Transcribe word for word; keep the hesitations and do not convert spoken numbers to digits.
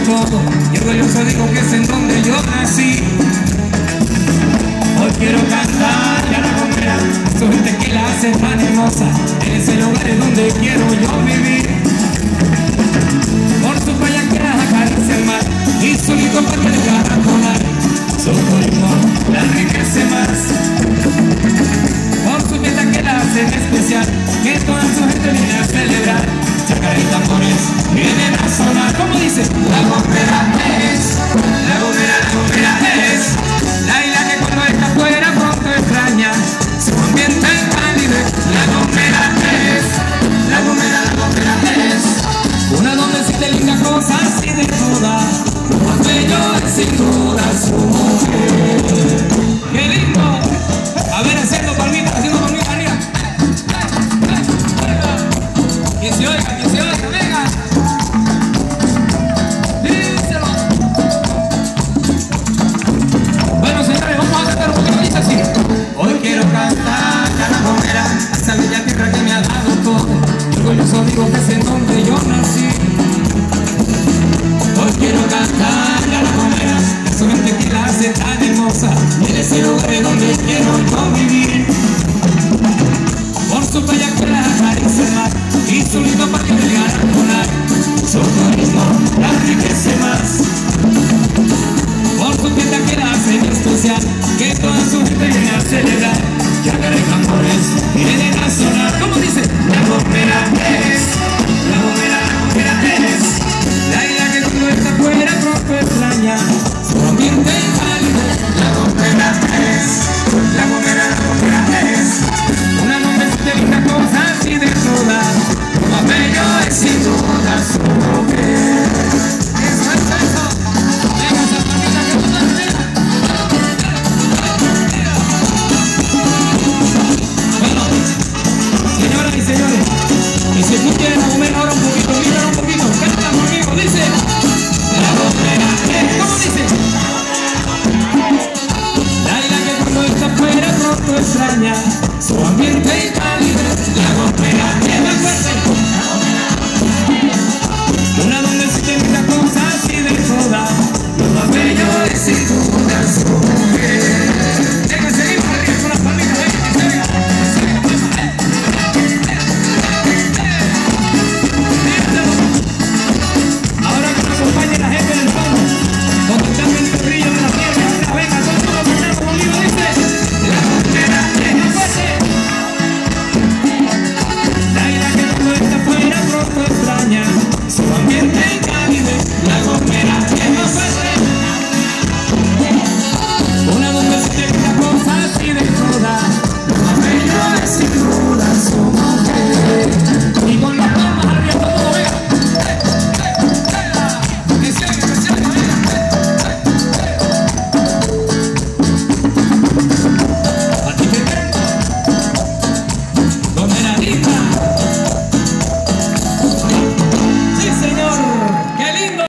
todo, y orgulloso digo que es en donde yo nací. Hoy quiero cantar a la Gomera, su gente que la hace tan hermosa, en ese lugar es donde quiero yo vivir. Por su playa que las acaricia el mar, y su lindo parque de caracolar, su turismo la enriquece más. Por su fiesta que la hace especial, que toda su gente viene a celebrar. Chacarita y tambores vienen a sonar, como dice, la Gomera es, la Gomera, la Gomera es la isla que cuando está afuera pronto extraña su ambiente cálido. La Gomera es, la Gomera, la Gomera es una donde existe lindas cosas y de todas, lo más bello es sin duda su mujer. ¡Qué lindo! A ver, haciendo palmitas, haciendo palmitas arriba. Que se oiga, que se oiga, venga. Díselo. Bueno, señores, vamos a cantar un poquito, dice así. Hoy quiero cantar a la Gomera, a esa bella tierra que me ha dado todo. Orgulloso digo que es en donde yo nací. Hoy quiero cantar a la Gomera, a su gente que la hace tan hermosa, en ese lugar es donde quiero yo vivir. Por su playa que la acaricia el mar, y su lindo parque de caracolar, su turismo la enriquece